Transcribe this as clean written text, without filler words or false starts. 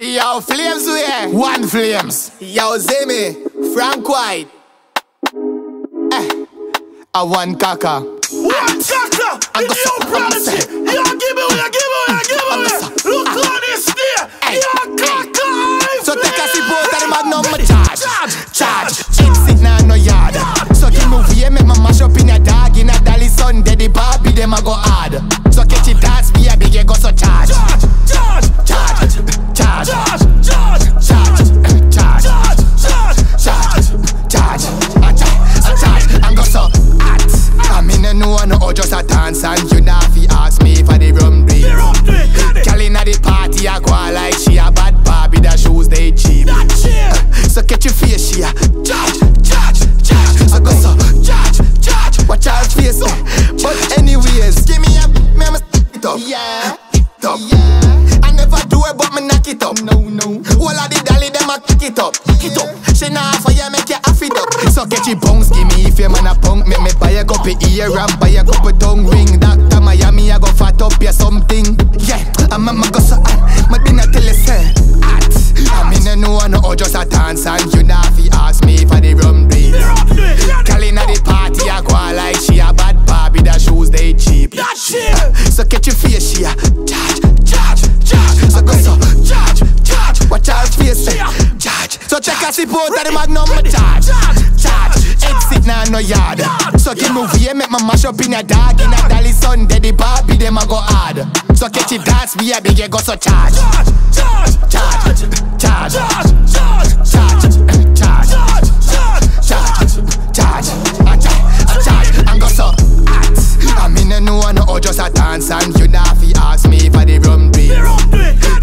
Yo, Flames we here. One Flames. Yo, ZIMI. Frank White. I want KaKa. One KaKa. It's your brother. Yo, give me away. Look on this there. Yo, KaKa. So take a sip out of the magnum, my charge. It's sitting on no yard. So keep moving, make my mash up in a dog. In a dolly Sunday, the Barbie, them a go hard. So catch it dance, be a big, you go so charge. And go so hot. I mean, I know no just a dance, and you not fi ask me for the rum drink. Girl inna the party, I go like she a bad Barbie. The shoes they cheap. So catch your face, she a charge. I go so charge. Watch her face, but anyways, give me a it up. Yeah. I never do it, but me knock it up. No. All of the dolly, them a kick it up. She nah for you, make you half it up. So get your bunks, give me if you man a punk. Make me buy a couple ear and buy a couple tongue ring. Dr. Miami, I go fat up you something. Yeah, I'm a go so hot. My dinner tell you say hot. I mean I know just a dance, and you nah fi ask me for the rum drink. Girl inna the party, I go like she a bad Barbie. The shoes they cheap. So get your face, she a charge. I go so charge. Watch her face, charge. So check a sip out of the magnum, charge. It's sitting on no yard. So keep moving, make my mash up in a dog. In a dolly Sunday, the Barbie, them a go hard. So catch it dance, be a big, you go so charge. And go so hot. I mean I know just a dance, and you not fi ask me for the rum drink.